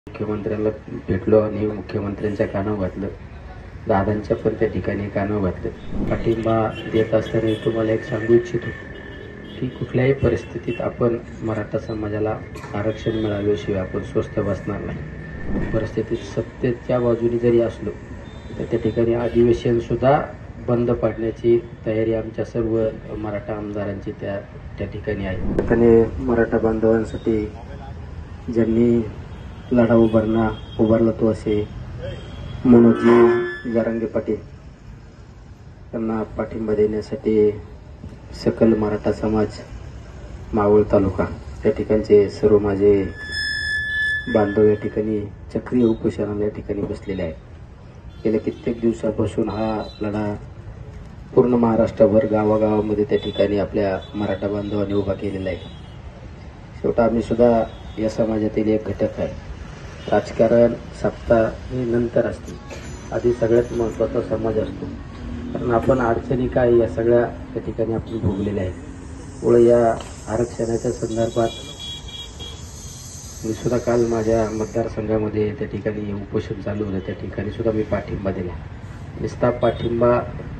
मुख्यमंत्र्यांना भेटलो आणि मुख्यमंत्र्यांच्या कानावर घातलं, दादांच्या पण त्या ठिकाणी कानावर घातलं. पाठिंबा देत असताना तुम्हाला एक सांगू इच्छितो की कुठल्याही परिस्थितीत आपण मराठा समाजाला आरक्षण मिळाल्याशिवाय आपण स्वस्थ बसणार नाही. परिस्थितीत सत्तेच्या बाजूने जरी असलो तर त्या ठिकाणी अधिवेशनसुद्धा बंद पाडण्याची तयारी आमच्या सर्व मराठा आमदारांची त्या ठिकाणी आहे. त्याने मराठा बांधवांसाठी ज्यांनी लढा उभारला तो असे मनोजी जरांगे पाटील त्यांना पाठिंबा देण्यासाठी सकल मराठा समाज मावळ तालुका या ठिकाणचे सर्व माझे बांधव या ठिकाणी चक्रीय उपोषणाला या ठिकाणी बसलेले आहेत. गेल्या कित्येक दिवसापासून हा लढा पूर्ण महाराष्ट्रभर गावागावामध्ये त्या ठिकाणी आपल्या मराठा बांधवांनी उभा केलेला आहे. शेवटी आम्ही सुद्धा या समाजातील एक घटक आहे. राजकारण सत्ता हे नंतर असते, आधी सगळ्यात महत्त्वाचा समाज असतो. कारण आपण अडचणी काय या सगळ्या त्या ठिकाणी आपण भोगलेल्या आहेत. मुळे या आरक्षणाच्या संदर्भात मी सुद्धा काल माझ्या मतदारसंघामध्ये त्या ठिकाणी उपोषण चालू होतं, त्या ठिकाणी सुद्धा मी पाठिंबा दिला. नुसता पाठिंबा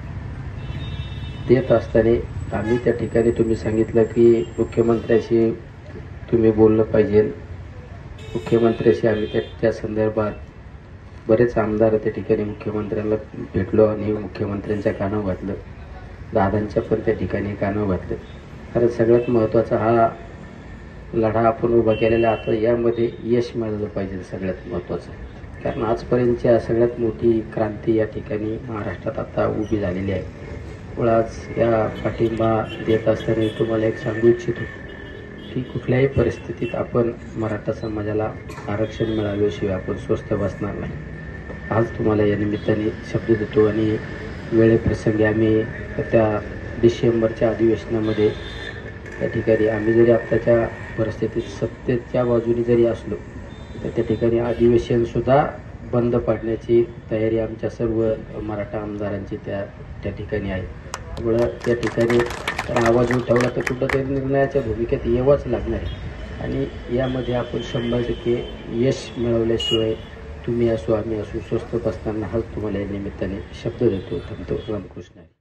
देत असताना आम्ही त्या ठिकाणी तुम्ही सांगितलं की मुख्यमंत्र्याशी तुम्ही बोललं पाहिजे. मुख्यमंत्र्याशी आम्ही त्या संदर्भात बरेच आमदार त्या ठिकाणी मुख्यमंत्र्यांना भेटलो आणि मुख्यमंत्र्यांच्या कानावर घातलं, दादांच्या पण त्या ठिकाणी कानावर घातलं. कारण सगळ्यात महत्त्वाचा हा लढा आपण उभा केलेला, आता यामध्ये यश मिळालं पाहिजे सगळ्यात महत्त्वाचं. कारण आजपर्यंतच्या सगळ्यात मोठी क्रांती या ठिकाणी महाराष्ट्रात आता उभी झालेली आहे. आज या पाठिंबा देत असताना तुम्हाला एक सांगू इच्छितो की कुठल्याही परिस्थितीत आपण मराठा समाजाला आरक्षण मिळाल्याशिवाय आपण स्वस्थ बसणार नाही. आज तुम्हाला या निमित्ताने शब्द देतो आणि वेळेप्रसंगी आम्ही त्या डिसेंबरच्या अधिवेशनामध्ये त्या ठिकाणी आम्ही जरी आत्ताच्या परिस्थितीत सत्तेच्या बाजूने जरी असलो तर त्या ठिकाणी अधिवेशनसुद्धा बंद पाडण्याची तयारी आमच्या सर्व मराठा आमदारांची त्या ठिकाणी आहे. त्यामुळं त्या ठिकाणी आवाज उठवला तर कुठंतरी निर्णयाच्या भूमिकेत यावंच लागणार आहे आणि यामध्ये आपण 100% यश मिळवल्याशिवाय तुम्ही असो आम्ही असो स्वस्थ बसताना हाच तुम्हाला या निमित्ताने शब्द देतो. रामकृष्ण.